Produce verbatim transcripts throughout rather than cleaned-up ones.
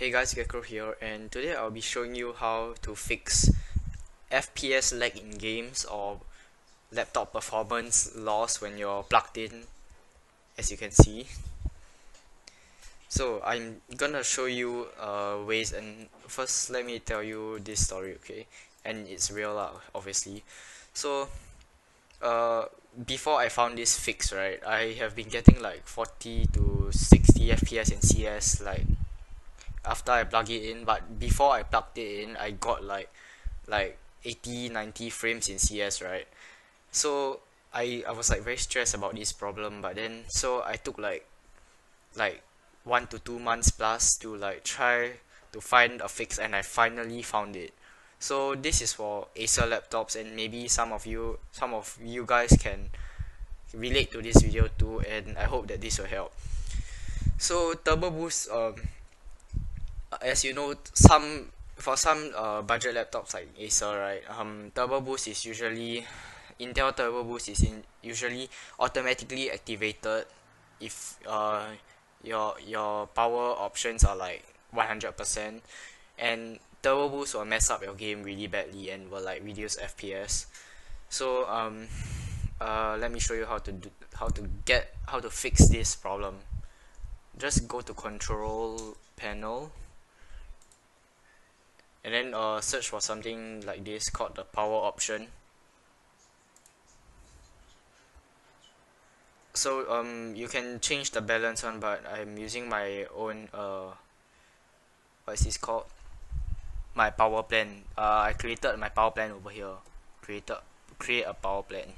Hey guys, Gacro here, and today I'll be showing you how to fix F P S lag in games or laptop performance loss when you're plugged in, as you can see. So I'm gonna show you uh, ways, and first let me tell you this story, okay? And it's real lah, obviously. So uh, before I found this fix, right, I have been getting like forty to sixty F P S in C S like after I plug it in, but before I plugged it in I got like like eighty ninety frames in C S, right? So I I was like very stressed about this problem, but then so I took like like one to two months plus to like try to find a fix, and I finally found it. So this is for Acer laptops, and maybe some of you some of you guys can relate to this video too, and I hope that this will help. So turbo boost, um as you know, some for some uh, budget laptops like Acer, right, um turbo boost is usually Intel turbo boost is in usually automatically activated if uh your your power options are like one hundred percent, and turbo boost will mess up your game really badly and will like reduce F P S. So um uh let me show you how to do how to get how to fix this problem. Just go to control panel, and then uh, search for something like this called the power option. So um you can change the balance one, but I'm using my own uh what is this called, my power plan. uh, I created my power plan over here. Created create a power plan.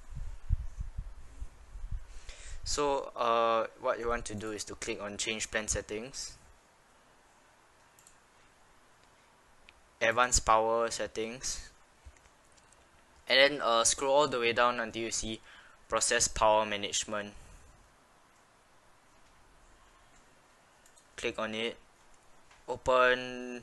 So uh what you want to do is to click on change plan settings, advanced power settings, and then uh, scroll all the way down until you see process power management. Click on it, open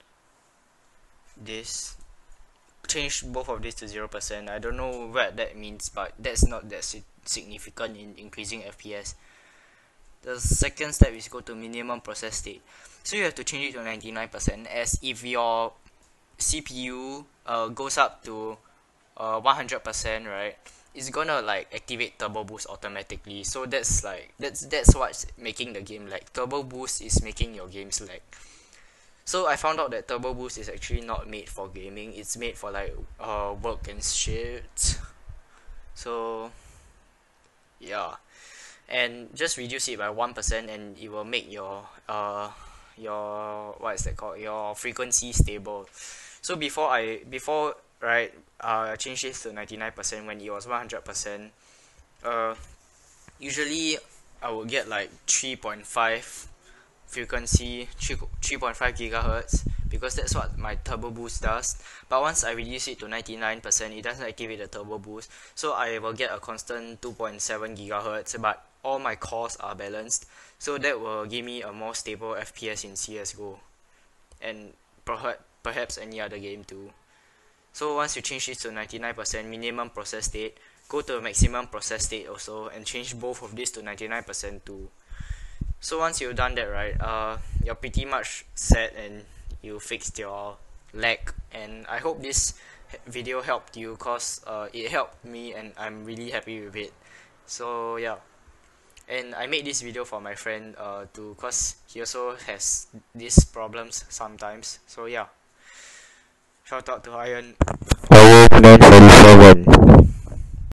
this, change both of these to zero percent. I don't know what that means, but that's not that si significant in increasing F P S. The second step is go to minimum process state. So you have to change it to ninety-nine percent, as if your C P U uh, goes up to uh, one hundred percent, right, it's gonna like activate turbo boost automatically. So that's like that's that's what's making the game lag. Turbo boost is making your games lag. So I found out that turbo boost is actually not made for gaming. It's made for like uh, work and shit. So yeah, and just reduce it by one percent, and it will make your uh your what is that called your frequency stable. So before I before right uh I changed this to ninety-nine percent when it was one hundred percent. Uh usually I would get like three point five frequency, three point five gigahertz, because that's what my turbo boost does. But once I reduce it to ninety-nine percent, it doesn't activate the turbo boost, so I will get a constant two point seven gigahertz, but all my cores are balanced, so that will give me a more stable F P S in C S G O, and perhaps perhaps any other game too. So once you change this to ninety-nine percent minimum process state, go to maximum process state also and change both of these to ninety-nine percent too. So once you've done that, right, uh, you're pretty much set and you fixed your lag. And I hope this video helped you, cause uh, it helped me and I'm really happy with it. So yeah, and I made this video for my friend uh, too, cause he also has these problems sometimes. So yeah, shout out to Iron. Power nine forty-seven.